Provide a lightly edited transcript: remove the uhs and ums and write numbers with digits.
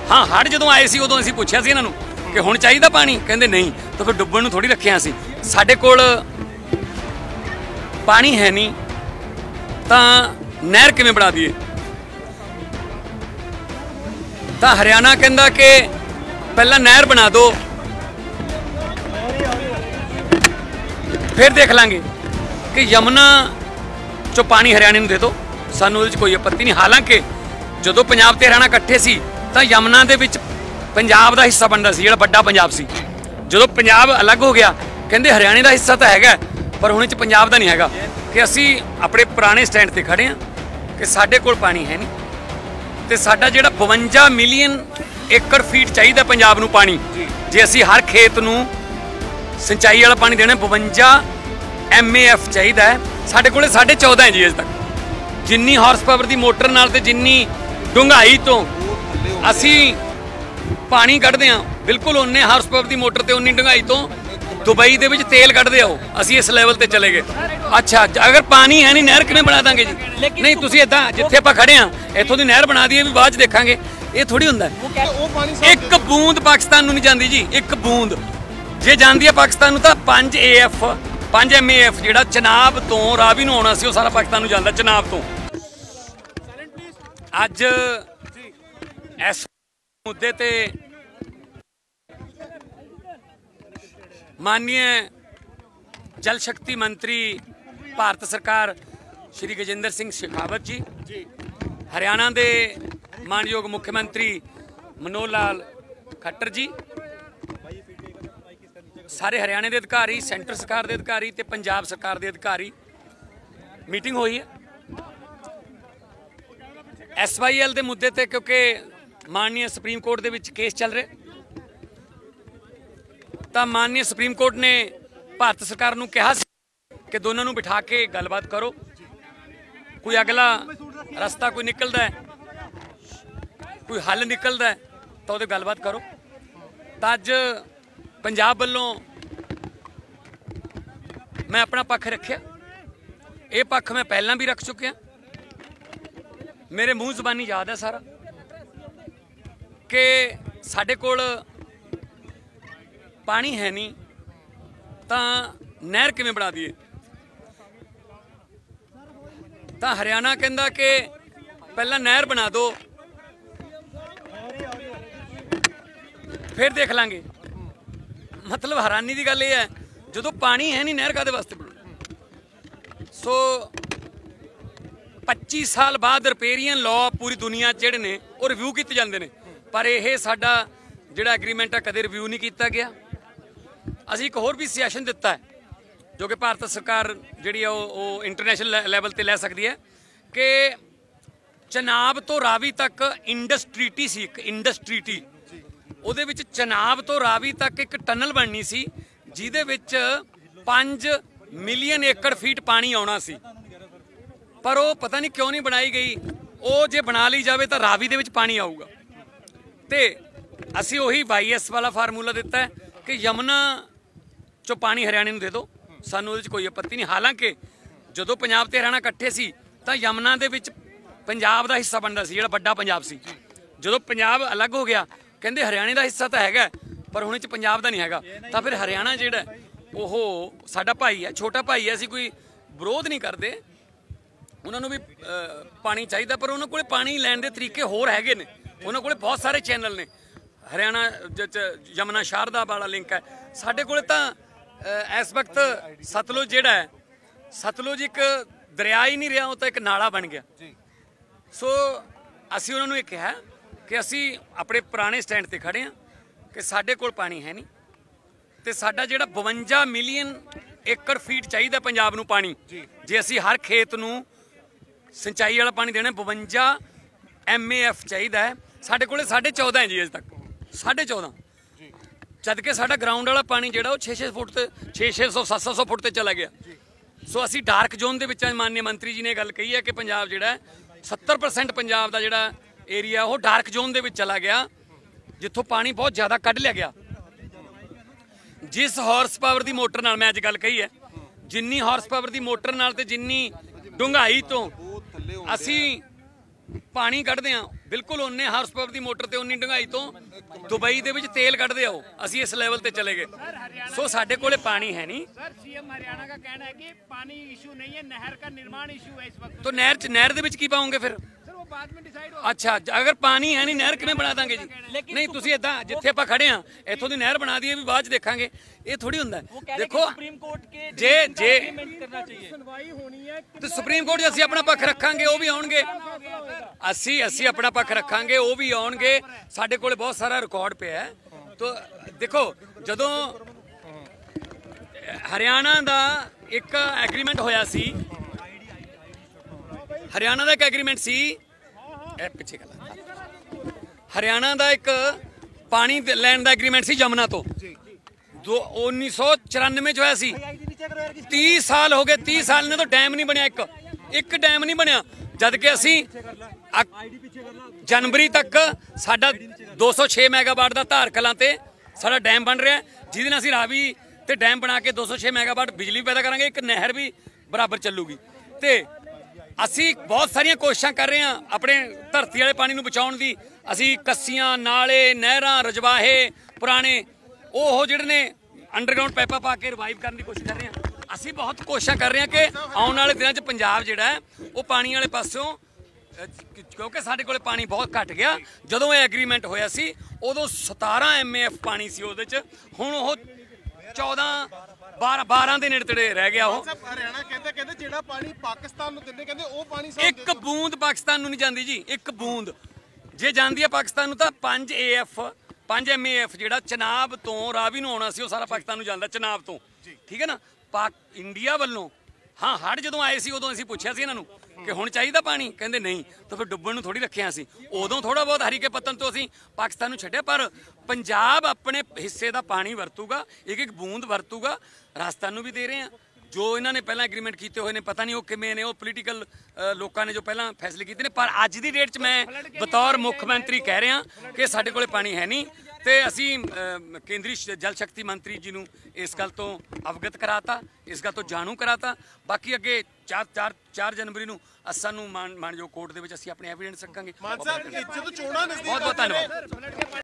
हाँ हड़ जो आए सी उदों असीं पुछिया सी इन्हां नूं कि हुण चाहीदा पानी, कहंदे नहीं, तो फिर डुब्बण नूं थोड़ी रखिया सी। साडे कोल पानी है नहीं तां नहर किवें बना दईए? तां हरियाणा कहंदा कि पहला नहर बना दो फिर देख लांगे कि यमुना चो पानी हरियाणे नूं दे दो, सानूं उहदे च कोई आपत्ति नहीं। हालांकि जदों पंजाब ते हरियाणा इकट्ठे सी तां यमुना दे विच पंजाब दा हिस्सा बनदा सी, जिहड़ा वड्डा पंजाब सी। जदों पंजाब अलग हो गया कहंदे हरियाणे दा हिस्सा तां हैगा पर हुण इह च पंजाब दा नहीं हैगा। कि असीं अपने पुराने स्टैंड ते खड़े हां कि साडे कोल पानी है नहीं ते साडा जिहड़ा 52 मिलियन एकड़ फीट चाहिदा पंजाब नूं पानी, जे असीं हर खेत नूं सिंचाई वाला पानी देना 52 MAF चाहिदा है, साडे कोले 14.5 है जी अजे तक। जिन्नी हॉर्स पावर की मोटर नाल ते जिन्नी डूंघाई तो असी पानी कढ़दे हां, बिल्कुल उन्ने हॉर्स पावर की मोटर ते उन्नी डूंघाई तो दुबई दे विच तेल कढ़दे आओ, असी इस लैवल ते चले गए। अच्छा अगर पानी है नहीं नहर किवें बना दांगे जी? नहीं तुसीं इदां जिथे आपां खड़े हां इत्थों दी नहर बना दईए भी बाद च देखांगे, ये थोड़ी हुंदा है। एक बूंद पाकिस्तान नूं नहीं जांदी जी, एक बूंद जे जांदी है पाकिस्तान नूं तां 5 MAF जिहड़ा चनाब तो रावी नूं आउणा सी, ओह सारा पाकिस्तान नूं जांदा चनाब तो। अज इस मुद्दे ते माननीय जल शक्ति मंत्री भारत सरकार श्री गजेंद्र सिंह शेखावत जी, हरियाणा के मानयोग मुख्यमंत्री मनोहर लाल खट्टर जी, सारे हरियाणे के अधिकारी, सेंटर सरकार के अधिकारी ते पंजाब सरकार के अधिकारी मीटिंग हुई है SYL के मुद्दे ते, क्योंकि माननीय सुप्रीम कोर्ट के विच केस चल रहे। तो माननीय सुप्रीम कोर्ट ने भारत सरकार नूं कहा कि दोनों नूं बिठा के गलबात करो, कोई अगला रास्ता कोई निकलता है, कोई हल निकलता है तो उहदे गलबात करो। तो अज पंजाब वालों मैं अपना पक्ष रखिया, ये पक्ष मैं पहला भी रख चुकिया, मेरे मूँह जबानी याद है सारा कि साडे कोल पानी है नहीं तां नहर किवें बना दईए? तां हरियाणा कहंदा कि पहला नहर बना दो फिर देख लांगे। मतलब हैरानी की गल यह है जो पानी है नहीं नहर काहदे वास्ते बना। सो 25 साल बाद रिपेरियन लॉ पूरी दुनिया जिहड़े ने वो रिव्यू किए जाते हैं, पर यह साडा जिहड़ा एग्रीमेंट है कदे रिव्यू नहीं किया गया। असीं एक होर भी सजैशन दिता है जो कि भारत सरकार जिहड़ी इंटरनेशनल लैवल ते लै सकती है कि चनाब तो रावी तक इंडस्ट्रीटी सी, एक इंडस्ट्रीटी ਉਹਦੇ ਵਿੱਚ चनाब तो रावी तक एक टनल बननी सी ਜਿਹਦੇ ਵਿੱਚ 5 मिलियन एकड़ फीट पानी आउणा सी, पर वो पता नहीं क्यों नहीं बनाई गई। वो जे बना ली जाए तो रावी दे विच पानी आऊगा। तो असी वही YS वाला फार्मूला दिता है कि यमुना चो पानी हरियाणे नूं दे दो, सानूं उहदे च कोई आपत्ति नहीं। हालांकि जदों पंजाब ते हरियाणा इकट्ठे सी तां यमुना दे विच पंजाब दा हिस्सा बनदा सी, जिहड़ा वड्डा पंजाब सी। जदों पंजाब अलग हो गया कहंदे हरियाणे दा हिस्सा तां हैगा पर हुण इह च पंजाब दा नहीं हैगा। तां फिर हरियाणा जिहड़ा ओह साडा भाई है, छोटा भाई है, असीं कोई विरोध नहीं करते, उन्होंने भी पानी चाहिए, पर उन्होंने को पानी लैण दे तरीके होर हैगे ने। उन्होंने को बहुत सारे चैनल ने, हरियाणा यमुना शारदा वाला लिंक है साडे कोल। तां इस वक्त सतलुज जिहड़ा है, सतलुज एक दरिया ही नहीं रहा, वो तो एक नाला बन गया। सो असीं उन्होंने ये कहा कि असी अपने पुराने स्टैंड ते खड़े हाँ कि साडे कोल पानी है नहीं ते साडा जिहड़ा 52 मिलियन एकड़ फीट चाहिए पंजाब नूं पानी, जे असी हर खेत नूं सिंचाई वाला पानी देना 52 MAF चाहिए है, साडे कोले 14.5 है जी अजे तक 14.5, जबकि साडा ग्राउंड वाला पानी जिहड़ा वो 600 फुट ते 600 700 फुट ते चला गया। सो असी डार्क जोन दे विच माननीय मंत्री जी ने गल कही है कि पंजाब जिहड़ा 70% पंजाब दा जिहड़ा एरिया वो डार्क जोन दे विच चला गया, जिथों पानी बहुत ज़्यादा कढ़ लिया गया। जिस हॉर्स पावर की मोटर नाल मैं अज गल कही है, जिन्नी हॉर्स पावर की मोटर नाल ते जिन्नी डूंघाई तो असी ਪਾਣੀ ਕੱਢਦੇ ਆ ਬਿਲਕੁਲ ਉਹਨੇ ਹਾਰਸ ਪਾਵਰ ਦੀ ਮੋਟਰ ਤੇ ਉਨੀ ਡੂੰਘਾਈ ਤੋਂ ਦੁਬਈ ਦੇ ਵਿੱਚ ਤੇਲ ਕੱਢਦੇ ਆ ਉਹ, ਅਸੀਂ ਇਸ ਲੈਵਲ ਤੇ ਚਲੇ ਗਏ। ਸੋ ਸਾਡੇ ਕੋਲੇ ਪਾਣੀ है नहीं। सर सीएम हरियाणा का कहना है कि पानी इशू नहीं है, नहर का निर्माण इशू है इस वक्त। तो नहर ਦੇ ਵਿੱਚ ਕੀ ਪਾਉਂਗੇ ਫਿਰ? सर वो बाद में डिसाइड हो। ਅੱਛਾ ਅਗਰ ਪਾਣੀ ਹੈ ਨਹੀਂ ਨਹਿਰ ਕਿਵੇਂ ਬਣਾ ਦਾਂਗੇ ਜੀ? ਨਹੀਂ ਤੁਸੀਂ ਇਦਾਂ ਜਿੱਥੇ ਆਪਾਂ ਖੜੇ ਆ ਇੱਥੋਂ ਦੀ ਨਹਿਰ ਬਣਾ ਦਈਏ ਵੀ ਬਾਅਦ ਚ ਦੇਖਾਂਗੇ, ਇਹ ਥੋੜੀ ਹੁੰਦਾ ਹੈ। ਦੇਖੋ ਜੇ सुनवाई होनी है। ਤੇ ਸੁਪਰੀਮ ਕੋਰਟ 'ਚ ਅਸੀਂ ਆਪਣਾ ਪੱਖ ਰੱਖਾਂਗੇ, ਉਹ ਵੀ ਆਉਣਗੇ। ਅਸੀਂ ਆਪਣਾ ਪੱਖ ਰੱਖਾਂਗੇ, ਉਹ ਵੀ ਆਉਣਗੇ। ਸਾਡੇ ਕੋਲੇ ਬਹੁਤ ਸਾਰਾ ਰਿਕਾਰਡ ਪਿਆ ਹੈ। ਤੋ ਦੇਖੋ ਜਦੋਂ ਹਰਿਆਣਾ ਦਾ ਇੱਕ ਐਗਰੀਮੈਂਟ ਹੋਇਆ ਸੀ, ਹਰਿਆਣਾ ਦਾ ਇੱਕ ਐਗਰੀਮੈਂਟ ਸੀ, ਇਹ ਪਿੱਛੇ ਕਰ, ਹਰਿਆਣਾ ਦਾ ਇੱਕ ਪਾਣੀ ਲੈਣ ਦਾ ਐਗਰੀਮੈਂਟ ਸੀ ਜਮਨਾ ਤੋਂ 1994 ਚ ਹੋਇਆ ਸੀ। 30 ਸਾਲ ਹੋ ਗਏ, 30 ਸਾਲ ਨੇ ਤਾਂ ਡੈਮ ਨਹੀਂ ਬਣਿਆ, ਇੱਕ ਡੈਮ ਨਹੀਂ ਬਣਿਆ। ਜਦ ਕਿ ਅਸੀਂ ਜਨਵਰੀ ਤੱਕ ਸਾਡਾ 206 ਮੈਗਾਵਾਟ ਦਾ ਧਾਰ ਕਲਾਂ ਤੇ ਸਾਡਾ ਡੈਮ ਬਣ ਰਿਹਾ, ਜਿਹਦੇ ਨਾਲ ਅਸੀਂ ਰਾਵੀ ਤੇ ਡੈਮ ਬਣਾ ਕੇ 206 ਮੈਗਾਵਾਟ ਬਿਜਲੀ ਪੈਦਾ ਕਰਾਂਗੇ, ਇੱਕ ਨਹਿਰ ਵੀ ਬਰਾਬਰ ਚੱਲੂਗੀ। ਤੇ ਅਸੀਂ ਬਹੁਤ ਸਾਰੀਆਂ ਕੋਸ਼ਿਸ਼ਾਂ ਕਰ ਰਹੇ ਹਾਂ ਆਪਣੇ ਧਰਤੀ ਵਾਲੇ ਪਾਣੀ ਨੂੰ ਬਚਾਉਣ ਦੀ। ਅਸੀਂ ਕੱਸੀਆਂ, ਨਾਲੇ, ਨਹਿਰਾਂ, ਰਜਵਾਹੇ ਪੁਰਾਣੇ ਉਹ ਜਿਹੜੇ ਨੇ ਅੰਡਰਗਰਾਉਂਡ ਪਾਈਪਾਂ ਪਾ ਕੇ ਰਿਵਾਈਵ ਕਰਨ ਦੀ ਕੋਸ਼ਿਸ਼ ਕਰ ਰਹੇ ਹਾਂ। ਅਸੀਂ ਬਹੁਤ ਕੋਸ਼ਿਸ਼ਾਂ ਕਰ ਰਹੇ ਹਾਂ ਕਿ ਆਉਣ ਵਾਲੇ ਦਿਨਾਂ 'ਚ ਪੰਜਾਬ ਜਿਹੜਾ ਹੈ ਉਹ ਪਾਣੀ ਵਾਲੇ ਪਾਸਿਓਂ, ਕਿਉਂਕਿ ਸਾਡੇ ਕੋਲੇ ਪਾਣੀ ਬਹੁਤ ਘਟ ਗਿਆ। ਜਦੋਂ ਇਹ ਐਗਰੀਮੈਂਟ ਹੋਇਆ ਸੀ ਉਦੋਂ 17 MAF ਪਾਣੀ ਸੀ ਉਹਦੇ 'ਚ, ਹੁਣ ਉਹ 12 ਦੇ ਨੇੜੇ ਤੇੜੇ ਰਹਿ ਗਿਆ। ਉਹ ਹਰਿਆਣਾ ਕਹਿੰਦੇ ਜਿਹੜਾ ਪਾਣੀ ਪਾਕਿਸਤਾਨ ਨੂੰ ਦਿੰਦੇ, ਕਹਿੰਦੇ ਉਹ ਪਾਣੀ ਇੱਕ ਬੂੰਦ ਪਾਕਿਸਤਾਨ ਨੂੰ ਨਹੀਂ ਜਾਂਦੀ ਜੀ, ਇੱਕ ਬੂੰਦ ਜੇ ਜਾਂਦੀ ਹੈ ਪਾਕਿਸਤਾਨ ਨੂੰ ਤਾਂ 5 MAF ਜਿਹੜਾ ਚਨਾਬ ਤੋਂ ਰਾਵੀ ਨੂੰ ਆਉਣਾ ਸੀ ਉਹ ਸਾਰਾ ਪਾਕਿਸਤਾਨ ਨੂੰ ਜਾਂਦਾ ਚਨਾਬ ਤੋਂ, ਠੀਕ ਹੈ ਨਾ। ਇੰਡੀਆ ਵੱਲੋਂ ਹਾਂ ਹੜ੍ਹ ਜਦੋਂ ਆਏ ਸੀ ਉਦੋਂ ਅਸੀਂ ਪੁੱਛਿਆ ਸੀ ਇਹਨਾਂ ਨੂੰ ਕਿ ਹੁਣ ਚਾਹੀਦਾ ਪਾਣੀ, ਕਹਿੰਦੇ ਨਹੀਂ। ਤਾਂ ਫਿਰ ਡੁੱਬਣ ਨੂੰ ਥੋੜੀ ਰੱਖਿਆ ਸੀ, ਉਦੋਂ ਥੋੜਾ ਬਹੁਤ ਹਰੀਕੇ ਪੱਤਨ ਤੋਂ ਅਸੀਂ ਪਾਕਿਸਤਾਨ ਨੂੰ ਛੱਡਿਆ। ਪਰ ਪੰਜਾਬ ਆਪਣੇ ਹਿੱਸੇ ਦਾ ਪਾਣੀ ਵਰਤੂਗਾ, ਇੱਕ ਬੂੰਦ ਵਰਤੂਗਾ। ਰਾਜਸਥਾਨ ਨੂੰ ਵੀ ਦੇ ਰਹੇ ਆ, ਜੋ ਇਹਨਾਂ ਨੇ ਪਹਿਲਾਂ ਐਗਰੀਮੈਂਟ ਕੀਤੇ ਹੋਏ ਨੇ, ਪਤਾ ਨਹੀਂ ਉਹ ਕਿਵੇਂ ਨੇ, ਉਹ ਪੋਲੀਟੀਕਲ ਲੋਕਾਂ ਨੇ ਜੋ ਪਹਿਲਾਂ ਫੈਸਲੇ ਕੀਤੇ ਨੇ। ਪਰ ਅੱਜ ਦੀ ਡੇਟ 'ਚ ਮੈਂ ਬਤੌਰ ਮੁੱਖ ਮੰਤਰੀ ਕਹਿ ਰਿਹਾ ਕਿ ਸਾਡੇ ਕੋਲੇ ਪਾਣੀ ਹੈ ਨਹੀਂ। ਤੇ ਅਸੀਂ ਕੇਂਦਰੀ ਜਲ ਸ਼ਕਤੀ ਮੰਤਰੀ ਜੀ ਨੂੰ ਇਸ ਗੱਲ ਤੋਂ ਅਵਗਤ ਕਰਾਤਾ, ਇਸ ਗੱਲ ਤੋਂ ਜਾਣੂ ਕਰਾਤਾ। ਬਾਕੀ ਅੱਗੇ 4 ਜਨਵਰੀ ਨੂੰ ਸਾਨੂੰ ਮਾਨਯੋਗ ਕੋਰਟ ਦੇ ਵਿੱਚ ਅਸੀਂ ਆਪਣੇ ਐਵੀਡੈਂਸ ਰੱਖਾਂਗੇ। ਮਾਨ ਸਾਹਿਬ ਜਦੋਂ ਚੋਣਾਂ ਨਜ਼ਦੀਕ ਬਹੁਤ ਬਹੁਤ ਧੰਨਵਾਦ।